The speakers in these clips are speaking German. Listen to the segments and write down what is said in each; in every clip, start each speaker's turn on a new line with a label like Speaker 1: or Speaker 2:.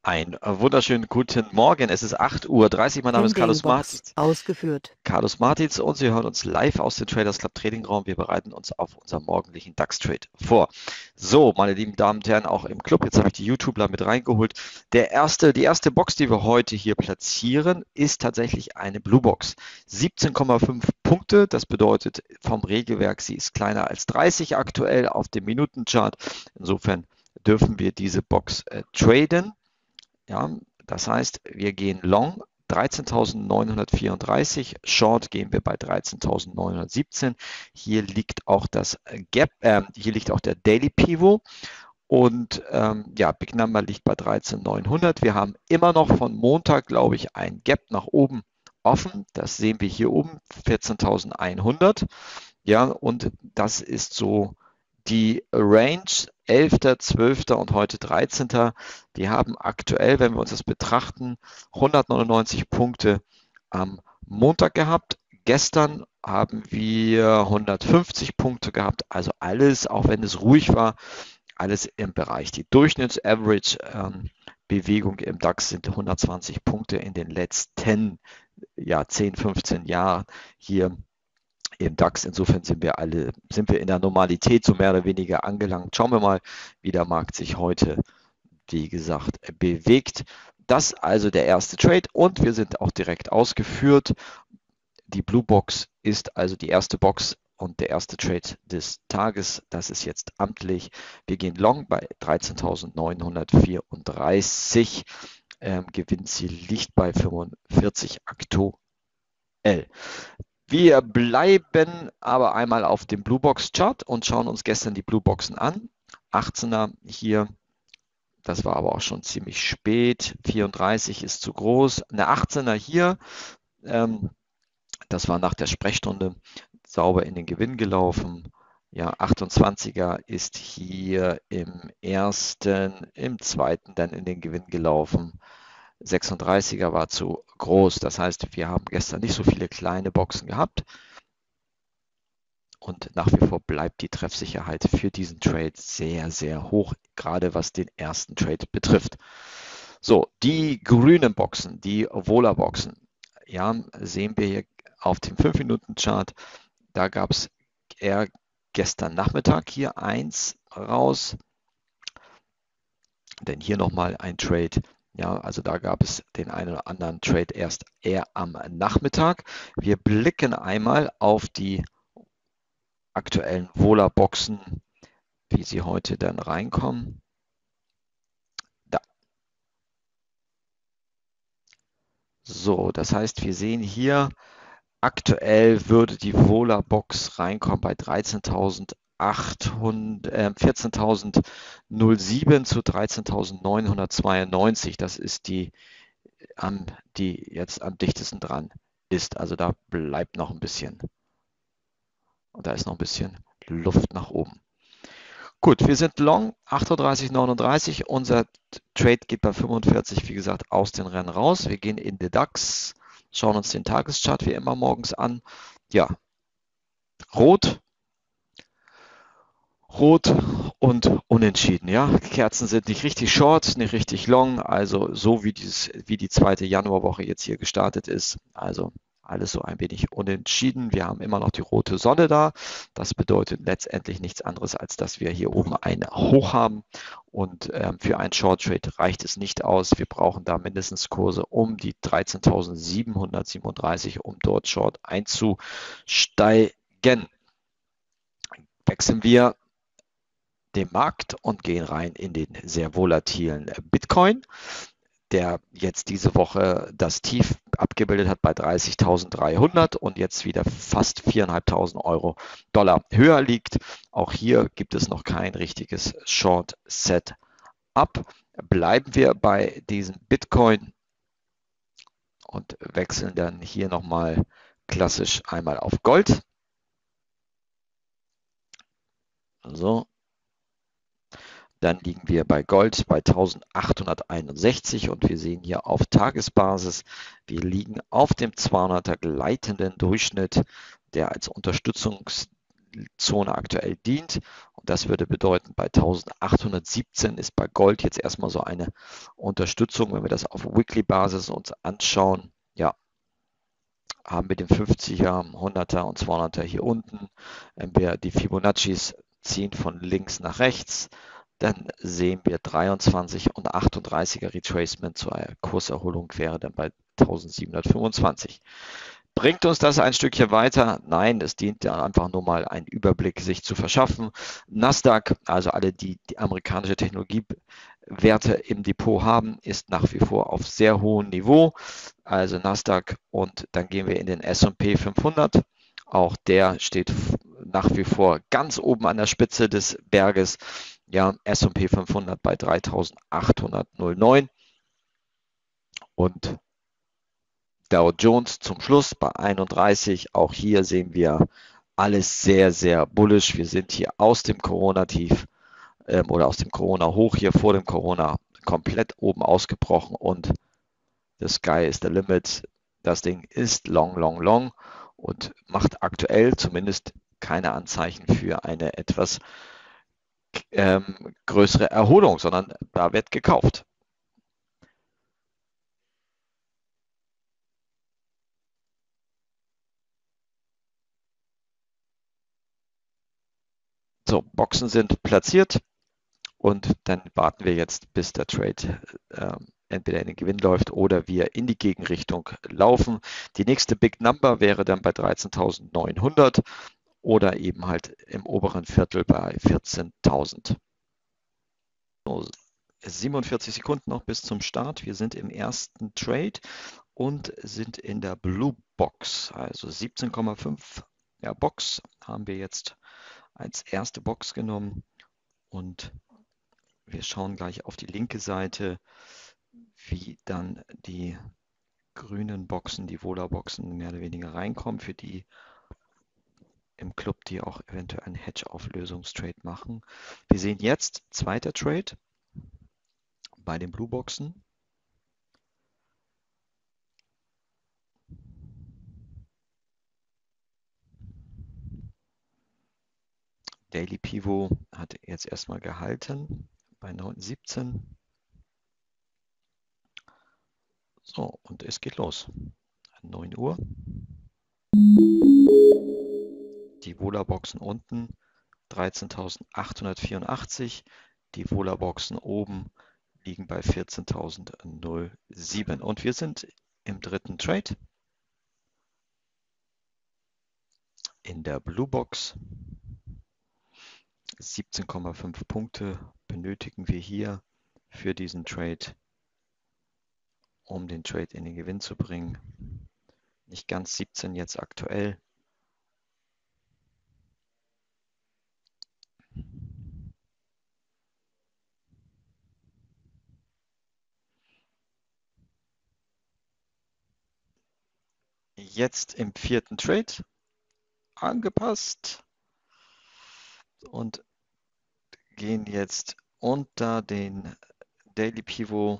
Speaker 1: Ein wunderschönen guten Morgen. Es ist 8:30 Uhr. Mein Name ist
Speaker 2: Pending
Speaker 1: Carlos
Speaker 2: Box
Speaker 1: Martins.
Speaker 2: ausgeführt.
Speaker 1: Carlos Martins und Sie hören uns live aus dem Traders Club Trading Raum. Wir bereiten uns auf unseren morgendlichen DAX-Trade vor. So, meine lieben Damen und Herren, auch im Club. Jetzt habe ich die YouTuber mit reingeholt. Die erste Box, die wir heute hier platzieren, ist tatsächlich eine Blue Box. 17,5 Punkte. Das bedeutet vom Regelwerk, sie ist kleiner als 30 aktuell auf dem Minutenchart. Insofern dürfen wir diese Box traden. Ja, das heißt, wir gehen long 13.934, short gehen wir bei 13.917. Hier liegt auch das Gap, hier liegt auch der Daily Pivot und ja, Big Number liegt bei 13.900. Wir haben immer noch von Montag, glaube ich, ein Gap nach oben offen. Das sehen wir hier oben, 14.100. Ja, und das ist so die Range 11., 12. und heute 13. Die haben aktuell, wenn wir uns das betrachten, 199 Punkte am Montag gehabt. Gestern haben wir 150 Punkte gehabt. Also alles, auch wenn es ruhig war, alles im Bereich. Die Durchschnitts-Average-Bewegung im DAX sind 120 Punkte in den letzten ja, 10, 15 Jahren hier im DAX. Insofern sind wir in der Normalität so mehr oder weniger angelangt. Schauen wir mal, wie der Markt sich heute, wie gesagt, bewegt. Das also der erste Trade und wir sind auch direkt ausgeführt. Die Blue Box ist also die erste Box und der erste Trade des Tages. Das ist jetzt amtlich. Wir gehen long bei 13.934. Gewinnziel liegt bei 45 aktuell. Wir bleiben aber einmal auf dem Bluebox Chart und schauen uns gestern die Blueboxen an. 18er hier, das war aber auch schon ziemlich spät. 34 ist zu groß. Eine 18er hier, das war nach der Sprechstunde sauber in den Gewinn gelaufen. Ja, 28er ist hier im ersten, im zweiten dann in den Gewinn gelaufen. 36er war zu groß. Das heißt, wir haben gestern nicht so viele kleine Boxen gehabt. Und nach wie vor bleibt die Treffsicherheit für diesen Trade sehr, sehr hoch, gerade was den ersten Trade betrifft. So, die grünen Boxen, die Vola-Boxen, ja, sehen wir hier auf dem 5-Minuten-Chart. Da gab es eher gestern Nachmittag hier eins raus, denn hier nochmal ein Trade. Ja, also da gab es den einen oder anderen Trade erst eher am Nachmittag. Wir blicken einmal auf die aktuellen Vola-Boxen, wie sie heute dann reinkommen. Da. So, das heißt, wir sehen hier, aktuell würde die Vola-Box reinkommen bei 14.007 zu 13.992. Das ist die jetzt am dichtesten dran ist. Also da bleibt noch ein bisschen. Und da ist noch ein bisschen Luft nach oben. Gut, wir sind long, 38,39. Unser Trade geht bei 45, wie gesagt, aus den Rennen raus. Wir gehen in den DAX, schauen uns den Tageschart wie immer morgens an. Ja, rot, rot und unentschieden. Ja, Kerzen sind nicht richtig short, nicht richtig long. Also so wie die zweite Januarwoche jetzt hier gestartet ist. Also alles so ein wenig unentschieden. Wir haben immer noch die rote Sonne da. Das bedeutet letztendlich nichts anderes, als dass wir hier oben ein Hoch haben. Und für einen Short Trade reicht es nicht aus. Wir brauchen da mindestens Kurse um die 13.737, um dort Short einzusteigen. Wechseln wir den Markt und gehen rein in den sehr volatilen Bitcoin, der jetzt diese Woche das Tief abgebildet hat bei 30.300 und jetzt wieder fast 4.500 Dollar höher liegt. Auch hier gibt es noch kein richtiges Short Setup. Bleiben wir bei diesem Bitcoin und wechseln dann hier nochmal klassisch einmal auf Gold. So, dann liegen wir bei Gold bei 1861 und wir sehen hier auf Tagesbasis, wir liegen auf dem 200er gleitenden Durchschnitt, der als Unterstützungslinie Zone aktuell dient. Und das würde bedeuten, bei 1817 ist bei Gold jetzt erstmal so eine Unterstützung. Wenn wir das auf Weekly-Basis uns anschauen, ja, haben wir den 50er, 100er und 200er hier unten. Wenn wir die Fibonaccis ziehen von links nach rechts, dann sehen wir 23 und 38er Retracement zur Kurserholung wäre dann bei 1725. Bringt uns das ein Stückchen weiter? Nein, es dient ja einfach nur mal einen Überblick sich zu verschaffen. Nasdaq, also alle, die amerikanische Technologiewerte im Depot haben, ist nach wie vor auf sehr hohem Niveau. Also Nasdaq, und dann gehen wir in den S&P 500. Auch der steht nach wie vor ganz oben an der Spitze des Berges. Ja, S&P 500 bei 3.809 und Dow Jones zum Schluss bei 31. Auch hier sehen wir alles sehr, sehr bullish. Wir sind hier aus dem Corona-Tief oder aus dem Corona-Hoch hier vor dem Corona komplett oben ausgebrochen und the sky is the limit. Das Ding ist long, long, long und macht aktuell zumindest keine Anzeichen für eine etwas größere Erholung, sondern da wird gekauft. So, Boxen sind platziert und dann warten wir jetzt, bis der Trade entweder in den Gewinn läuft oder wir in die Gegenrichtung laufen. Die nächste Big Number wäre dann bei 13.900 oder eben halt im oberen Viertel bei 14.000. So, 47 Sekunden noch bis zum Start. Wir sind im ersten Trade und sind in der Blue Box, also 17,5 ja, Box haben wir jetzt als erste Box genommen und wir schauen gleich auf die linke Seite, wie dann die grünen Boxen, die Vola-Boxen mehr oder weniger reinkommen, für die im Club, die auch eventuell einen Hedge-Auflösungstrade machen. Wir sehen jetzt zweiter Trade bei den Blue Boxen. Daily Pivot hat jetzt erstmal gehalten bei 9,17. So, und es geht los. 9 Uhr. Die Vola-Boxen unten 13.884. Die Vola-Boxen oben liegen bei 14.007. Und wir sind im dritten Trade. In der Blue Box 17,5 Punkte benötigen wir hier für diesen Trade, um den Trade in den Gewinn zu bringen. Nicht ganz 17 jetzt aktuell. Jetzt im vierten Trade angepasst und gehen jetzt unter den Daily Pivot.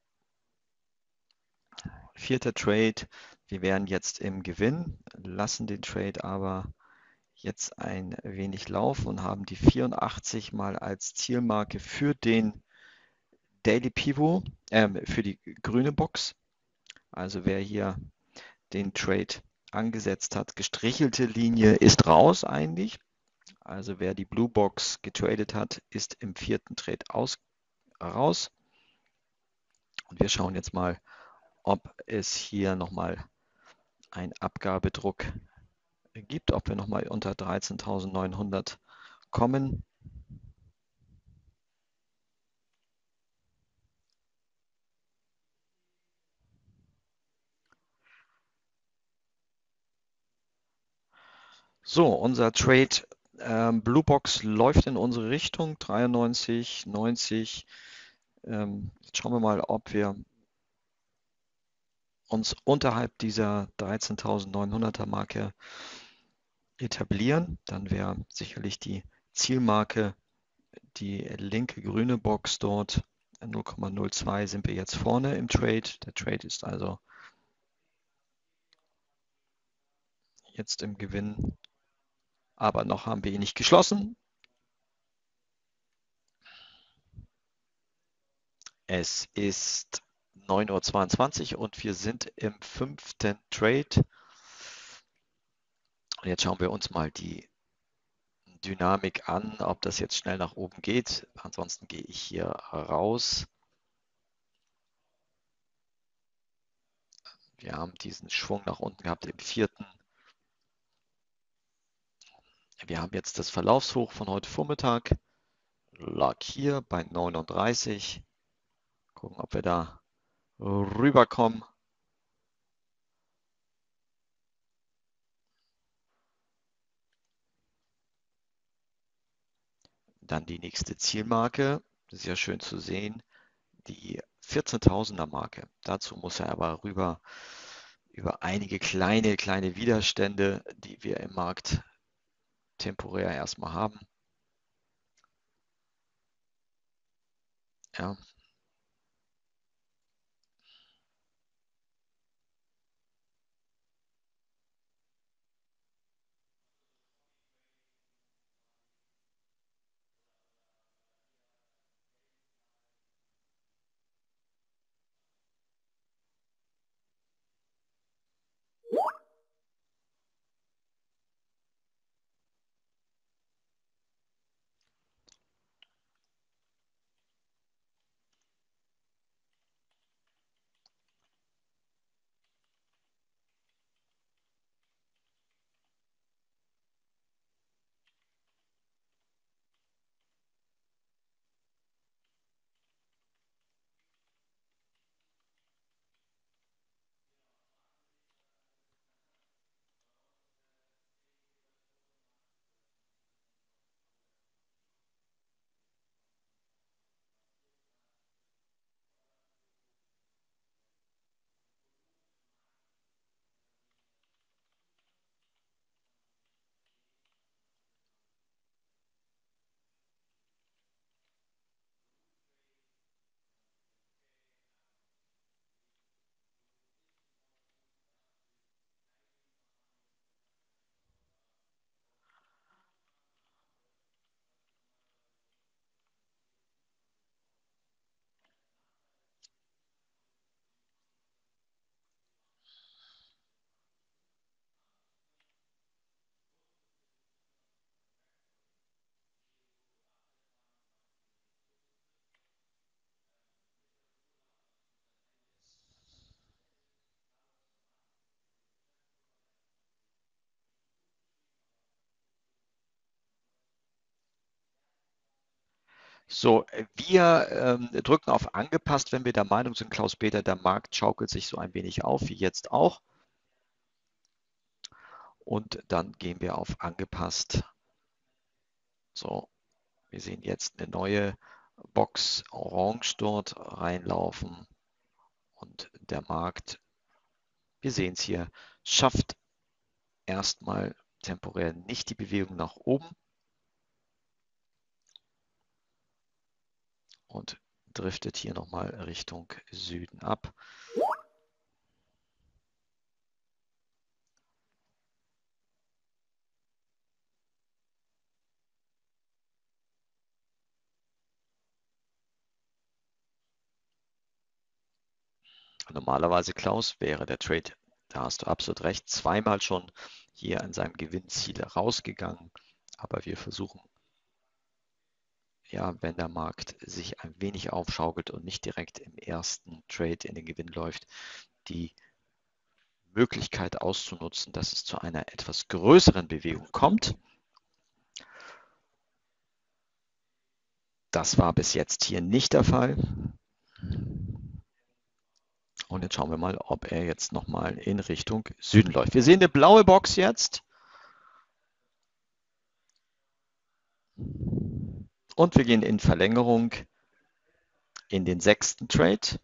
Speaker 1: Vierter Trade. Wir wären jetzt im Gewinn, lassen den Trade aber jetzt ein wenig laufen und haben die 84 mal als Zielmarke für den Daily Pivot, für die grüne Box. Also wer hier den Trade angesetzt hat, gestrichelte Linie ist raus eigentlich. Also wer die Blue Box getradet hat, ist im vierten Trade raus. Und wir schauen jetzt mal, ob es hier nochmal einen Abgabedruck gibt, ob wir nochmal unter 13.900 kommen. So, unser Trade Blue Box läuft in unsere Richtung, 93, 90. Jetzt schauen wir mal, ob wir uns unterhalb dieser 13.900er Marke etablieren. Dann wäre sicherlich die Zielmarke die linke grüne Box dort. 0,02 sind wir jetzt vorne im Trade. Der Trade ist also jetzt im Gewinn. aber noch haben wir ihn nicht geschlossen. Es ist 9:22 Uhr und wir sind im 5. Trade. Und jetzt schauen wir uns mal die Dynamik an, ob das jetzt schnell nach oben geht. Ansonsten gehe ich hier raus. Wir haben diesen Schwung nach unten gehabt im 4. Wir haben jetzt das Verlaufshoch von heute Vormittag. Lag hier bei 39. Gucken, ob wir da rüberkommen. Dann die nächste Zielmarke. Sehr schön zu sehen. Die 14.000er Marke. Dazu muss er aber rüber über einige kleine Widerstände, die wir im Markt temporär erstmal haben. Ja. So, wir drücken auf angepasst, wenn wir der Meinung sind, Klaus-Peter, der Markt schaukelt sich so ein wenig auf, wie jetzt auch. Und dann gehen wir auf angepasst. So, wir sehen jetzt eine neue Box orange dort reinlaufen. Und der Markt, wir sehen es hier, schafft erstmal temporär nicht die Bewegung nach oben und driftet hier nochmal Richtung Süden ab. Normalerweise, Klaus, wäre der Trade, da hast du absolut recht, zweimal schon hier an seinem Gewinnziel rausgegangen. Aber wir versuchen, ja, wenn der Markt sich ein wenig aufschaukelt und nicht direkt im ersten Trade in den Gewinn läuft, die Möglichkeit auszunutzen, dass es zu einer etwas größeren Bewegung kommt. Das war bis jetzt hier nicht der Fall. Und jetzt schauen wir mal, ob er jetzt nochmal in Richtung Süden läuft. Wir sehen eine blaue Box jetzt. Und wir gehen in Verlängerung in den 6. Trade.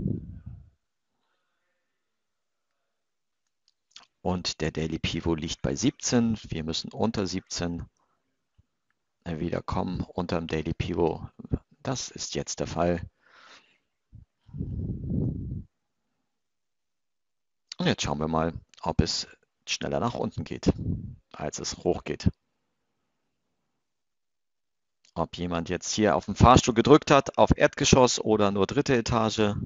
Speaker 1: Und der Daily Pivot liegt bei 17. Wir müssen unter 17 wieder kommen, unter dem Daily Pivot. Das ist jetzt der Fall. Und jetzt schauen wir mal, ob es schneller nach unten geht, als es hoch geht. ob jemand jetzt hier auf den Fahrstuhl gedrückt hat, auf Erdgeschoss oder nur dritte Etage.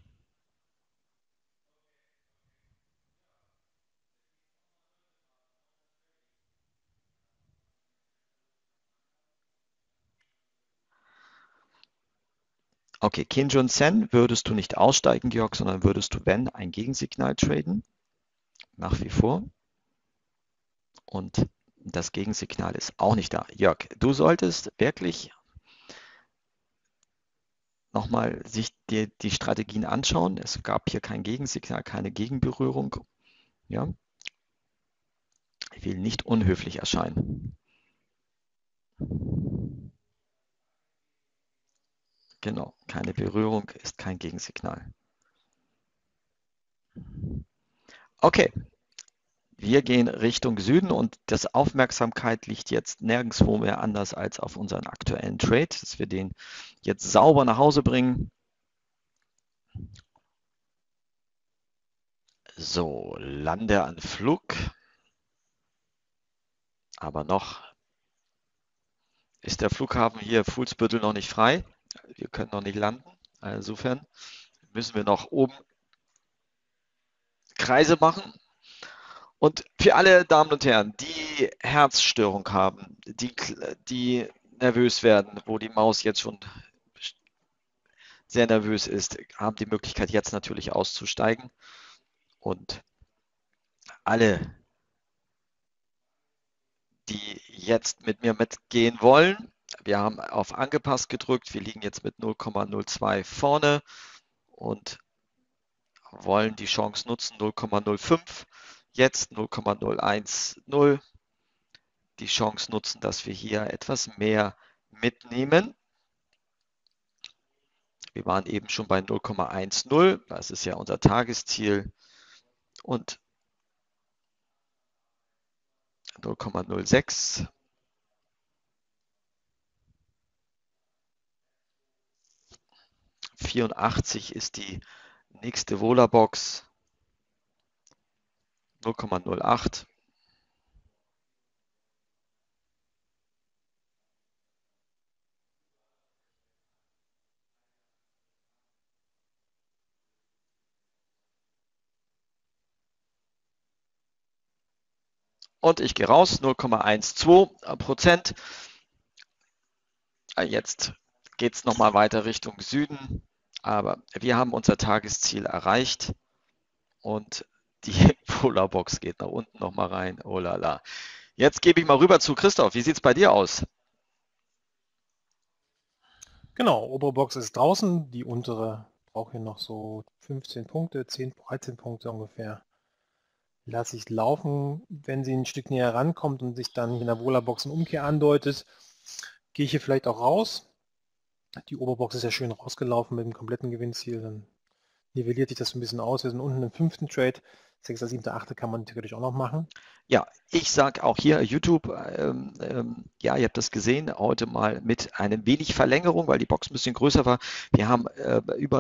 Speaker 1: Okay, Kinjun Sen würdest du nicht aussteigen, Georg, sondern würdest du, wenn, ein Gegensignal traden, nach wie vor. Und das Gegensignal ist auch nicht da. Jörg, du solltest wirklich nochmal sich dir die Strategien anschauen. Es gab hier kein Gegensignal, keine Gegenberührung. Ja, ich will nicht unhöflich erscheinen. Genau, keine Berührung ist kein Gegensignal. Okay, wir gehen Richtung Süden und das Aufmerksamkeit liegt jetzt nirgendwo mehr anders als auf unseren aktuellen Trade, dass wir den jetzt sauber nach Hause bringen. So, Landeanflug. Aber noch ist der Flughafen hier Fuhlsbüttel noch nicht frei. Wir können noch nicht landen. Insofern müssen wir noch oben Kreise machen. Und für alle Damen und Herren, die Herzstörung haben, die nervös werden, wo die Maus jetzt schon sehr nervös ist, haben die Möglichkeit jetzt natürlich auszusteigen. Und alle, die jetzt mit mir mitgehen wollen, wir haben auf angepasst gedrückt. Wir liegen jetzt mit 0,02 vorne und wollen die Chance nutzen. 0,05, jetzt 0,010. Die Chance nutzen, dass wir hier etwas mehr mitnehmen. Wir waren eben schon bei 0,10. Das ist ja unser Tagesziel. Und 0,06. ,84 ist die nächste Vola-Box. 0,08. Und ich gehe raus, 0,12%. Jetzt geht es nochmal weiter Richtung Süden. Aber wir haben unser Tagesziel erreicht. Und die Polarbox geht nach unten nochmal rein. Oh la la. Jetzt gebe ich mal rüber zu Christoph. Wie sieht es bei dir aus?
Speaker 2: Genau, obere Box ist draußen, die untere braucht hier noch so 15 Punkte, 10, 13 Punkte ungefähr. Lasse ich laufen, wenn sie ein Stück näher rankommt und sich dann in der Vola-Box eine Umkehr andeutet, gehe ich hier vielleicht auch raus. Die Oberbox ist ja schön rausgelaufen mit dem kompletten Gewinnziel, dann nivelliert sich das so ein bisschen aus. Wir sind unten im 5. Trade, 6., 7., 8. kann man theoretisch auch noch machen.
Speaker 1: Ja, ich sage auch hier YouTube, ja, ihr habt das gesehen, heute mal mit einem wenig Verlängerung, weil die Box ein bisschen größer war. Wir haben über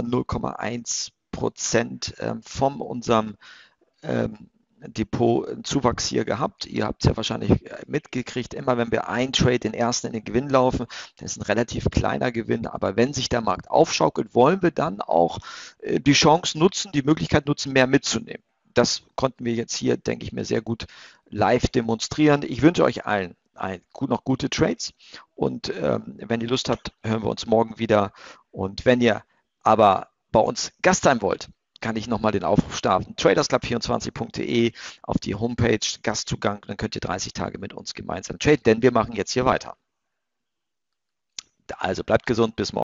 Speaker 1: 0,1% von unserem Depot-Zuwachs hier gehabt. Ihr habt es ja wahrscheinlich mitgekriegt, immer wenn wir einen Trade, den ersten in den Gewinn laufen, das ist ein relativ kleiner Gewinn, aber wenn sich der Markt aufschaukelt, wollen wir dann auch die Chance nutzen, die Möglichkeit nutzen, mehr mitzunehmen. Das konnten wir jetzt hier, denke ich mir, sehr gut live demonstrieren. Ich wünsche euch allen noch gute Trades und wenn ihr Lust habt, hören wir uns morgen wieder. Und wenn ihr aber bei uns Gast sein wollt, kann ich nochmal den Aufruf starten. Tradersclub24.de auf die Homepage, Gastzugang, dann könnt ihr 30 Tage mit uns gemeinsam traden, denn wir machen jetzt hier weiter. Also bleibt gesund, bis morgen.